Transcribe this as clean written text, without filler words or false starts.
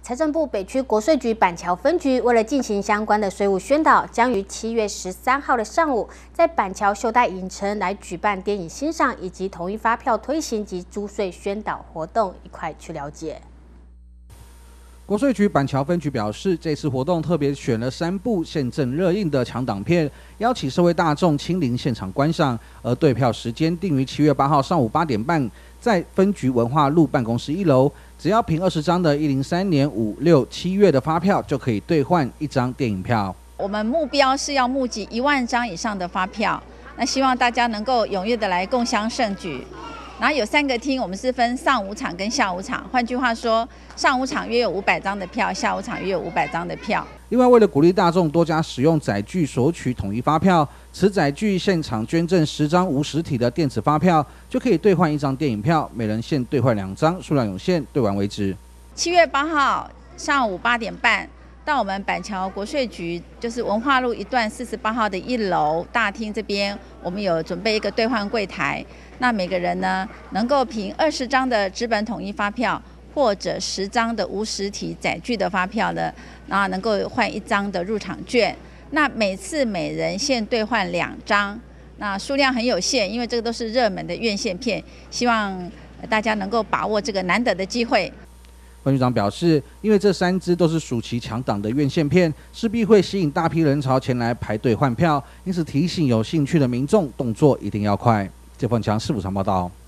财政部北区国税局板桥分局为了进行相关的税务宣导，将于7月13号的上午，在板桥秀泰影城来举办电影欣赏以及统一发票推行及租税宣导活动，一块去了解。 国税局板桥分局表示，这次活动特别选了3部现正热映的强档片，邀请社会大众亲临现场观赏。而对票时间定于7月8号上午8点半，在分局文化路办公室1楼，只要凭20张的103年5、6、7月的发票，就可以兑换1张电影票。 我们目标是要募集1万张以上的发票，那希望大家能够踊跃的来共襄盛举。 然后有3个厅，我们是分上午场跟下午场。换句话说，上午场约有500张的票，下午场约有500张的票。 另外，为了鼓励大众多加使用载具索取统一发票，此载具现场捐赠10张无实体的电子发票，就可以兑换1张电影票，每人限兑换2张，数量有限，兑完为止。 7月8号上午8点半。 到我们板桥国税局，就是文化路1段48号的1楼大厅这边，我们有准备一个兑换柜台。那每个人呢，能够凭20张的纸本统一发票，或者10张的无实体载具的发票呢，然后能够换1张的入场券。那每次每人限兑换2张，那数量很有限，因为这个都是热门的院线片，希望大家能够把握这个难得的机会。 分局长表示，因为这3支都是暑期强档的院线片，势必会吸引大批人潮前来排队换票，因此提醒有兴趣的民众动作一定要快。谢凤强市府长报道。